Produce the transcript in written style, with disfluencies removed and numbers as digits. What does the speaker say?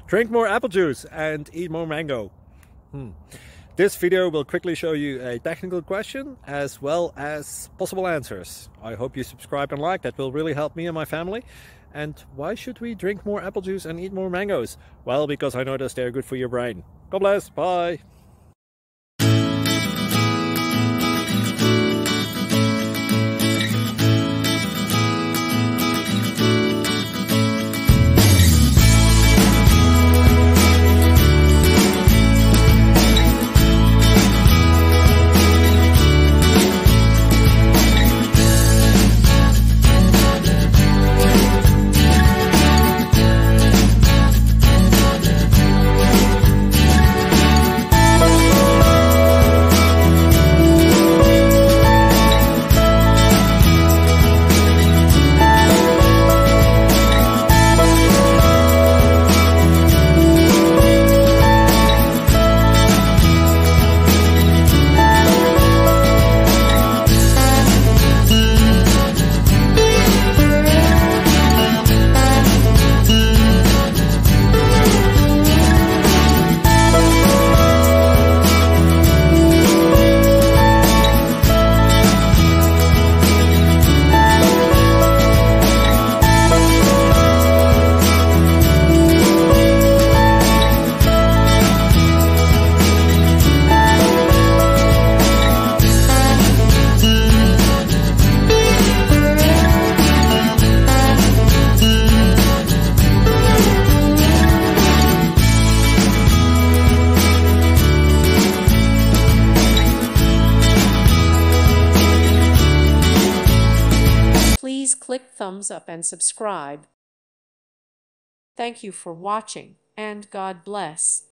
Drink more apple juice and eat more mango. This video will quickly show you a technical question as well as possible answers. I hope you subscribe and like, that will really help me and my family. And why should we drink more apple juice and eat more mangoes? Well, because I noticed they're good for your brain. God bless, bye! Please click thumbs up and subscribe. Thank you for watching, and God bless.